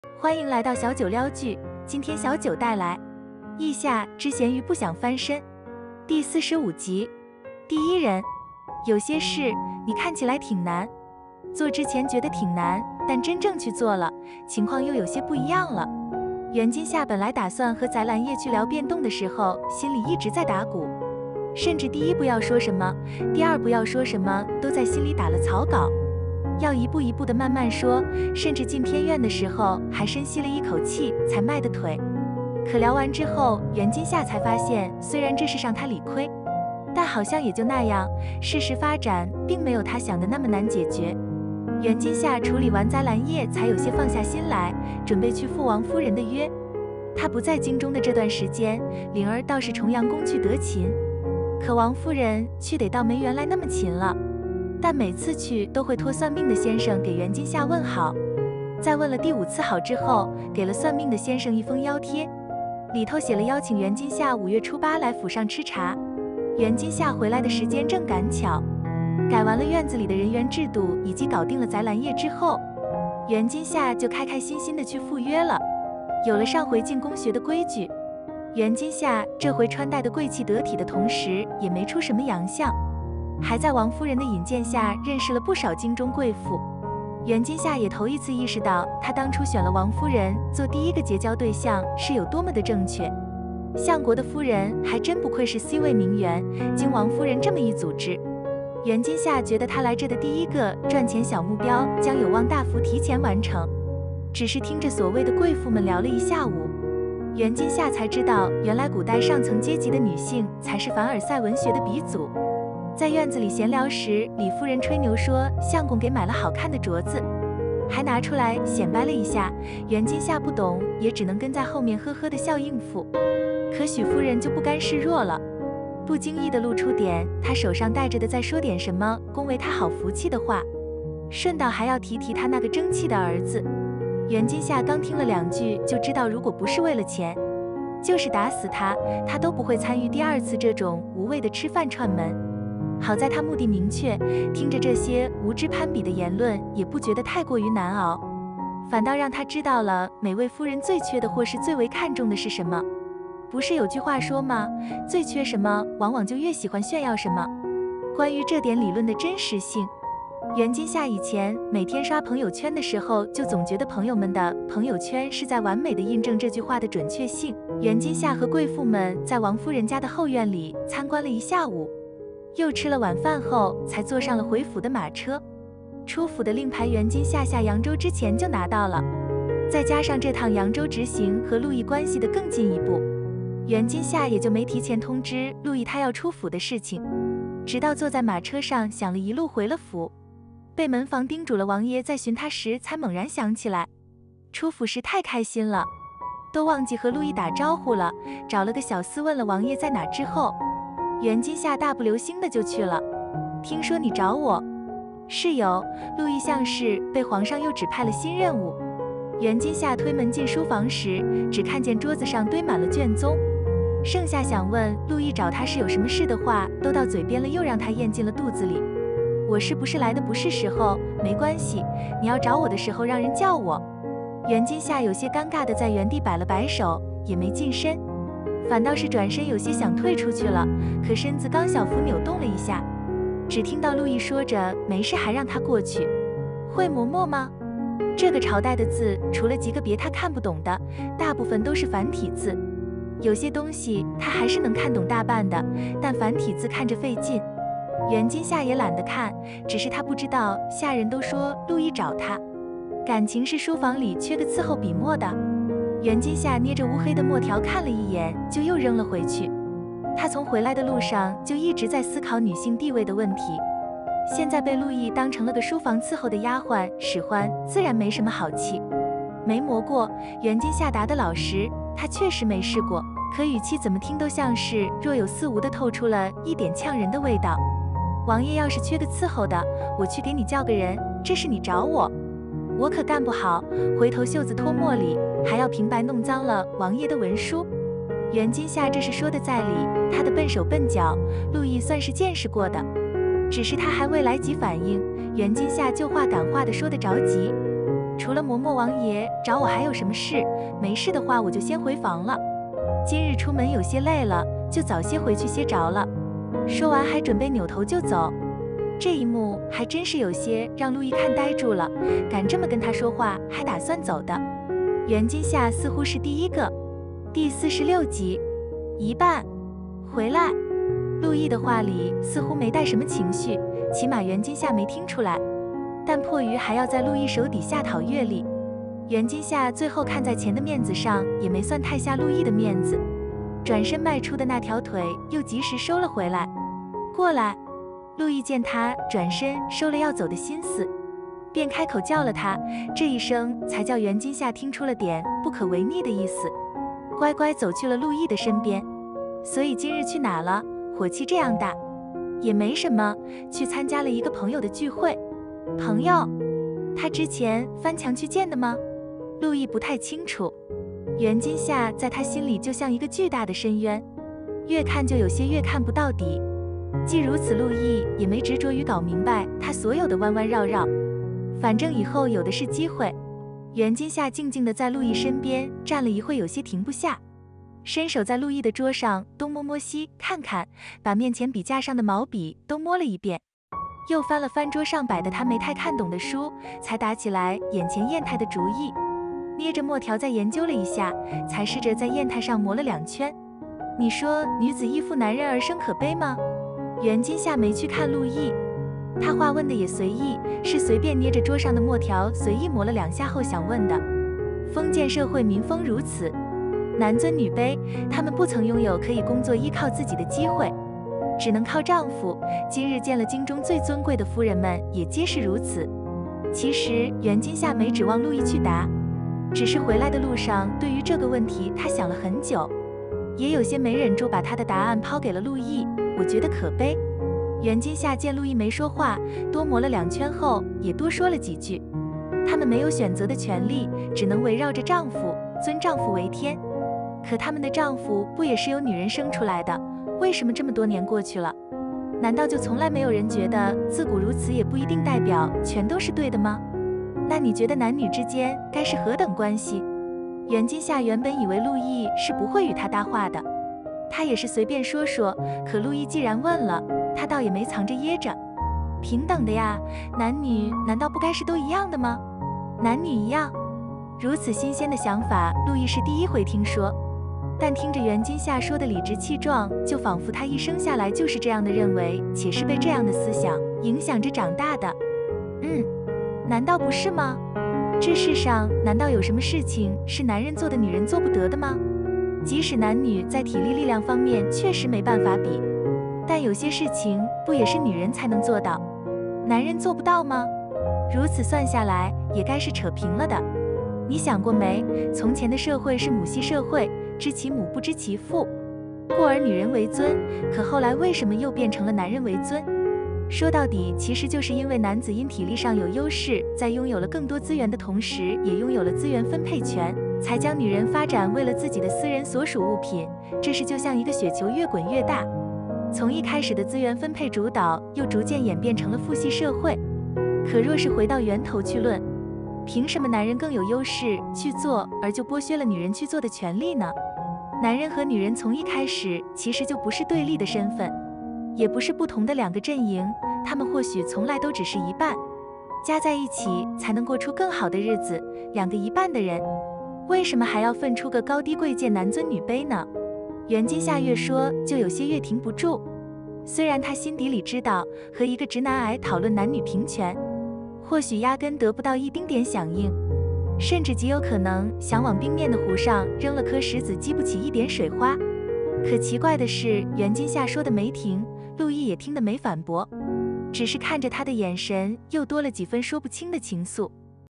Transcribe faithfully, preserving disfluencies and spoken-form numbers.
欢迎来到小九撩剧，今天小九带来《意下之咸鱼不想翻身》第四十五集。第一人，有些事你看起来挺难，做之前觉得挺难，但真正去做了，情况又有些不一样了。袁今夏本来打算和翟兰叶去聊变动的时候，心里一直在打鼓，甚至第一步要说什么，第二步要说什么，都在心里打了草稿。要一步一步的慢慢说，甚至进片院的时候还深吸了一口气才迈的腿。可聊完之后，袁今夏才发现，虽然这事让他理亏，但好像也就那样，事实发展并没有他想的那么难解决。袁今夏处理完翟兰叶，才有些放下心来，准备去赴王夫人的约。他不在京中的这段时间，灵儿倒是重阳宫去得勤，可王夫人去得倒没原来那么勤了。但每次去都会托算命的先生给袁今夏问好，在问了第五次好之后，给了算命的先生一封邀帖，里头写了邀请袁今夏五月初八来府上吃茶。袁今夏回来的时间正赶巧，改完了院子里的人员制度以及搞定了翟兰叶之后，袁今夏就开开心心的去赴约了。有了上回进宫学的规矩，袁今夏这回穿戴的贵气得体的同时，也没出什么洋相。还在王夫人的引荐下认识了不少京中贵妇，袁今夏也头一次意识到，她当初选了王夫人做第一个结交对象是有多么的正确。相国的夫人还真不愧是 C 位名媛，经王夫人这么一组织，袁今夏觉得她来这的第一个赚钱小目标将有望大幅提前完成。只是听着所谓的贵妇们聊了一下午，袁今夏才知道，原来古代上层阶级的女性才是凡尔赛文学的鼻祖。在院子里闲聊时，李夫人吹牛说相公给买了好看的镯子，还拿出来显摆了一下。袁今夏不懂，也只能跟在后面呵呵的笑应付。可许夫人就不甘示弱了，不经意的露出点她手上戴着的，再说点什么恭维她好福气的话，顺道还要提提她那个争气的儿子。袁今夏刚听了两句，就知道如果不是为了钱，就是打死他，他都不会参与第二次这种无谓的吃饭串门。好在他目的明确，听着这些无知攀比的言论，也不觉得太过于难熬，反倒让他知道了每位夫人最缺的或是最为看重的是什么。不是有句话说吗？最缺什么，往往就越喜欢炫耀什么。关于这点理论的真实性，袁今夏以前每天刷朋友圈的时候，就总觉得朋友们的朋友圈是在完美的印证这句话的准确性。袁今夏和贵妇们在王夫人家的后院里参观了一下午，又吃了晚饭后，才坐上了回府的马车。出府的令牌，袁今夏下扬州之前就拿到了，再加上这趟扬州直行和陆毅关系的更进一步，袁今夏也就没提前通知陆毅他要出府的事情。直到坐在马车上想了一路回了府，被门房叮嘱了王爷在寻他时，才猛然想起来，出府时太开心了，都忘记和陆毅打招呼了。找了个小厮问了王爷在哪之后，袁今夏大不留心的就去了。听说你找我？是有，陆毅像是被皇上又指派了新任务。袁今夏推门进书房时，只看见桌子上堆满了卷宗，剩下想问陆毅找他是有什么事的话，都到嘴边了，又让他咽进了肚子里。我是不是来的不是时候？没关系，你要找我的时候让人叫我。袁今夏有些尴尬的在原地摆了摆手，也没近身，反倒是转身有些想退出去了，可身子刚小幅扭动了一下，只听到陆毅说着没事，还让他过去。会嬷嬷吗？这个朝代的字，除了几个别他看不懂的，大部分都是繁体字，有些东西他还是能看懂大半的，但繁体字看着费劲。袁今夏也懒得看，只是他不知道下人都说陆毅找他，感情是书房里缺个伺候笔墨的。袁今夏捏着乌黑的墨条看了一眼，就又扔了回去。他从回来的路上就一直在思考女性地位的问题，现在被陆毅当成了个书房伺候的丫鬟使唤，自然没什么好气。没磨过，袁今夏答得老实，他确实没试过，可语气怎么听都像是若有似无的透出了一点呛人的味道。王爷要是缺个伺候的，我去给你叫个人，这是你找我，我可干不好，回头袖子脱墨里，还要平白弄脏了王爷的文书。袁今夏这是说的在理，他的笨手笨脚，陆毅算是见识过的，只是他还未来及反应，袁今夏就话赶话的说得着急。 除了嬷嬷王爷找我还有什么事？没事的话我就先回房了。今日出门有些累了，就早些回去歇着了。说完还准备扭头就走。这一幕还真是有些让陆毅看呆住了，敢这么跟他说话，还打算走的。袁今夏似乎是第一个。第四十六集，一半，回来。陆毅的话里似乎没带什么情绪，起码袁今夏没听出来。但迫于还要在陆毅手底下讨阅历，袁今夏最后看在钱的面子上，也没算太下陆毅的面子。转身迈出的那条腿又及时收了回来。过来。陆毅见他转身收了要走的心思，便开口叫了他，这一声才叫袁今夏听出了点不可违逆的意思，乖乖走去了陆毅的身边。所以今日去哪了？火气这样大？也没什么，去参加了一个朋友的聚会。朋友？他之前翻墙去见的吗？陆毅不太清楚。袁今夏在他心里就像一个巨大的深渊，越看就有些越看不到底。既如此，陆毅也没执着于搞明白他所有的弯弯绕绕，反正以后有的是机会。袁今夏静静地在陆毅身边站了一会，有些停不下，伸手在陆毅的桌上东摸摸西看看，把面前笔架上的毛笔都摸了一遍，又翻了翻桌上摆的他没太看懂的书，才打起来眼前砚台的主意。捏着墨条再研究了一下，才试着在砚台上磨了两圈。你说女子依附男人而生可悲吗？袁今夏没去看陆毅，他话问的也随意，是随便捏着桌上的墨条随意磨了两下后想问的。封建社会民风如此，男尊女卑，他们不曾拥有可以工作依靠自己的机会，只能靠丈夫。今日见了京中最尊贵的夫人们，也皆是如此。其实袁今夏没指望陆毅去答，只是回来的路上，对于这个问题他想了很久，也有些没忍住把他的答案抛给了陆毅。我觉得可悲。袁今夏见陆毅没说话，多磨了两圈后，也多说了几句。他们没有选择的权利，只能围绕着丈夫，尊丈夫为天。可他们的丈夫不也是由女人生出来的？为什么这么多年过去了，难道就从来没有人觉得自古如此也不一定代表全都是对的吗？那你觉得男女之间该是何等关系？袁今夏原本以为陆毅是不会与他搭话的，他也是随便说说，可陆毅既然问了，他倒也没藏着掖着。平等的呀，男女难道不该是都一样的吗？男女一样？如此新鲜的想法，陆毅是第一回听说。但听着袁今夏说的理直气壮，就仿佛他一生下来就是这样的认为，且是被这样的思想影响着长大的。嗯，难道不是吗？这世上难道有什么事情是男人做的女人做不得的吗？即使男女在体力力量方面确实没办法比，但有些事情不也是女人才能做到，男人做不到吗？如此算下来，也该是扯平了的。你想过没？从前的社会是母系社会，知其母不知其父，故而女人为尊，可后来为什么又变成了男人为尊？说到底，其实就是因为男子因体力上有优势，在拥有了更多资源的同时，也拥有了资源分配权，才将女人发展为了自己的私人所属物品。这是就像一个雪球越滚越大，从一开始的资源分配主导，又逐渐演变成了父系社会。可若是回到源头去论，凭什么男人更有优势去做，而就剥削了女人去做的权利呢？男人和女人从一开始其实就不是对立的身份，也不是不同的两个阵营，他们或许从来都只是一半，加在一起才能过出更好的日子。两个一半的人，为什么还要分出个高低贵贱、男尊女卑呢？袁今夏越说就有些越停不住。虽然他心底里知道，和一个直男癌讨论男女平权，或许压根得不到一丁点响应，甚至极有可能想往冰面的湖上扔了颗石子，激不起一点水花。可奇怪的是，袁今夏说的没停，陆毅也听得没反驳，只是看着他的眼神又多了几分说不清的情愫。